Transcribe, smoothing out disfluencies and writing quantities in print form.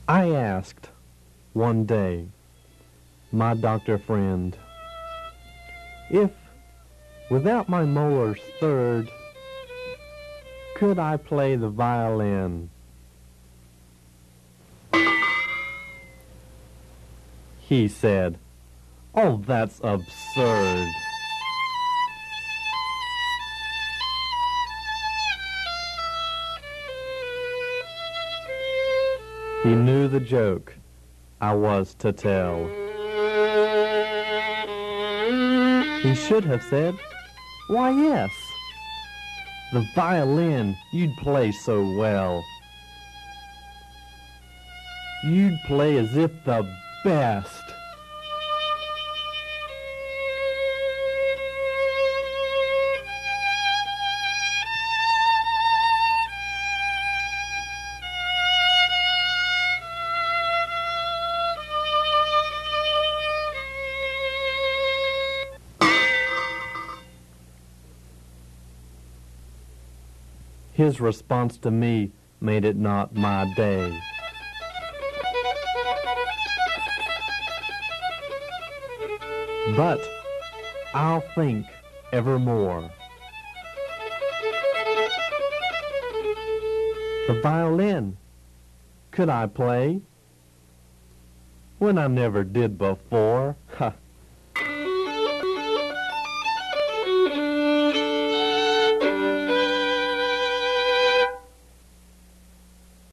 I asked one day my doctor friend if, without my molars third, could I play the violin? He said, "Oh, that's absurd." He knew the joke I was to tell. He should have said, "Why, yes, the violin you'd play so well. You'd play as if the best." His response to me made it not my day. But I'll think evermore. The violin, could I play when I never did before? Ha!